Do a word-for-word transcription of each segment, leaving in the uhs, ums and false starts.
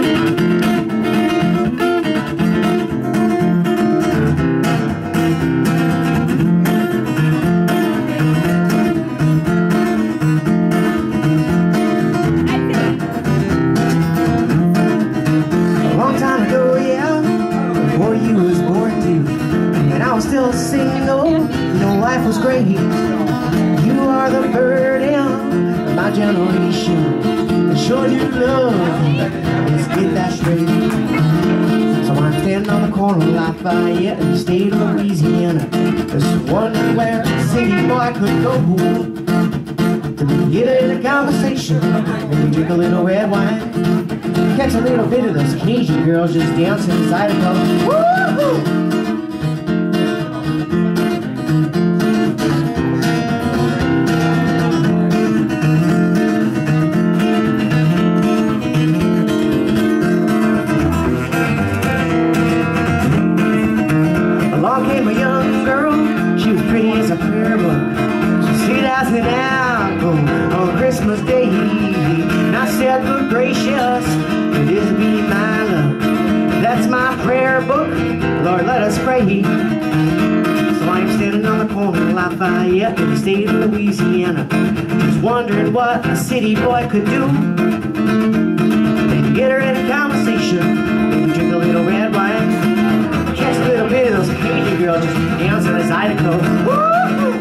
Still single, no life was great. You are the burden of my generation, and sure you love me, let's get that straight. So I'm standing on the corner of Lafayette in the state of Louisiana, just wondering where a city boy could go to get in a conversation, maybe drink a little red wine, catch a little bit of those Cajun girls just dancing inside a club. Woo-hoo! Came a young girl, she was pretty as a prayer book. She sweet as an apple on Christmas Day. And I said, good gracious, could this be my love? That's my prayer book, Lord, let us pray. So I'm standing on the corner of Lafayette in the state of Louisiana, just wondering what a city boy could do. Maybe get her in a conversation, maybe drink a little red wine, catch a little bit of those Cajun girls just dancing as Idaho. Woo-hoo!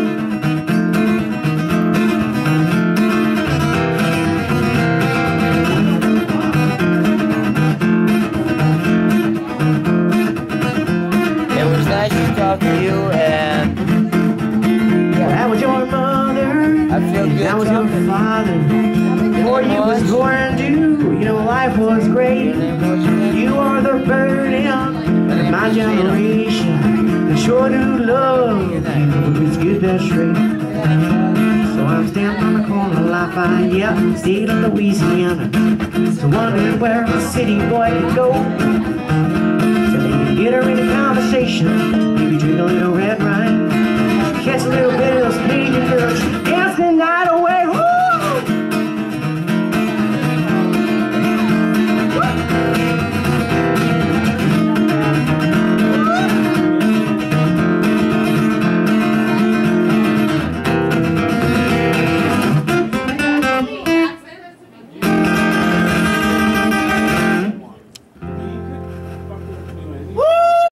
It was nice to talk to you, and yeah, that was your mother. I feel good. That was your father. Before you was born, too, you know life was great. You are the burden of my generation, and sure do love you, let's get that straight. So I'm standing on the corner of Lafayette, state of Louisiana, so wondering where a city boy could go, so maybe get her in a conversation, maybe drink a little red wine, catch a little bit of those Cajun